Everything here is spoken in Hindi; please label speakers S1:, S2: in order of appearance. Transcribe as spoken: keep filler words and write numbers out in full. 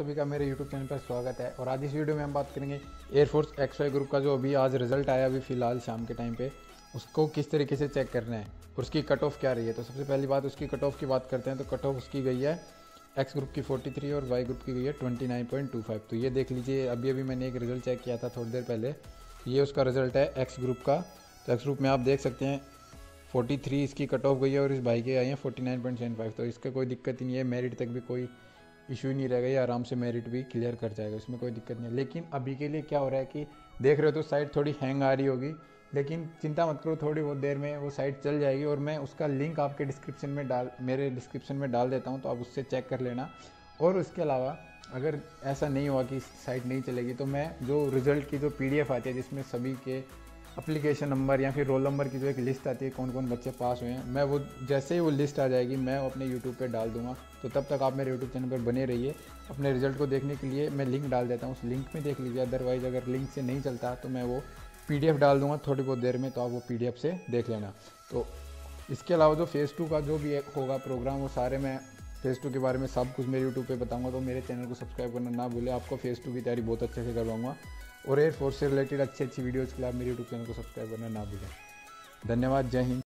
S1: सभी का मेरे यूट्यूब चैनल पर स्वागत है। और आज इस वीडियो में हम बात करेंगे एयरफोर्स एक्स वाई ग्रुप का जो अभी आज रिजल्ट आया अभी फ़िलहाल शाम के टाइम पे, उसको किस तरीके से चेक करना है और उसकी कट ऑफ क्या रही है। तो सबसे पहली बात उसकी कट ऑफ की बात करते हैं। तो कट ऑफ उसकी गई है एक्स ग्रुप की तैंतालीस और वाई ग्रुप की गई है उनतीस पॉइंट दो पाँच। तो ये देख लीजिए, अभी अभी मैंने एक रिजल्ट चेक किया था थोड़ी देर पहले, ये उसका रिजल्ट है एक्स ग्रुप का। तो एक्स ग्रुप में आप देख सकते हैं तैंतालीस इसकी कट ऑफ गई है और इस भाई के आई है उनचास पॉइंट सात पाँच। तो इसका कोई दिक्कत ही नहीं है, मेरिट तक भी कोई इशू ही नहीं रहेगा, ये आराम से मेरिट भी क्लियर कर जाएगा, इसमें कोई दिक्कत नहीं है। लेकिन अभी के लिए क्या हो रहा है कि देख रहे हो तो साइट थोड़ी हैंग आ रही होगी, लेकिन चिंता मत करो, थोड़ी बहुत देर में वो साइट चल जाएगी। और मैं उसका लिंक आपके डिस्क्रिप्शन में डाल मेरे डिस्क्रिप्शन में डाल देता हूँ, तो आप उससे चेक कर लेना। और उसके अलावा अगर ऐसा नहीं हुआ कि साइट नहीं चलेगी, तो मैं जो रिज़ल्ट की जो पीडीएफ आती है जिसमें सभी के एप्लीकेशन नंबर या फिर रोल नंबर की जो एक लिस्ट आती है कौन कौन बच्चे पास हुए हैं, मैं वो जैसे ही वो लिस्ट आ जाएगी मैं अपने यूट्यूब पे डाल दूंगा। तो तब तक आप मेरे यूट्यूब चैनल पर बने रहिए। अपने रिजल्ट को देखने के लिए मैं लिंक डाल देता हूँ, उस लिंक में देख लीजिए। अदरवाइज़ अगर लिंक से नहीं चलता तो मैं वो पीडीएफ डाल दूंगा थोड़ी बहुत देर में, तो आप वो पीडीएफ से देख लेना। तो इसके अलावा जो फेज़ टू का जो भी एक होगा प्रोग्राम, वो सारे मैं फेज़ टू के बारे में सब कुछ मेरे यूट्यूब पे बताऊंगा। तो मेरे चैनल को सब्सक्राइब करना ना भूलें, आपको फेज़ टू की तैयारी बहुत अच्छे से करवाऊंगा। और एयरफोर्स से रिलेटेड अच्छी अच्छी वीडियोज़ के लिए आप मेरे यूट्यूब चैनल को सब्सक्राइब करना ना भूलें। धन्यवाद, जय हिंद।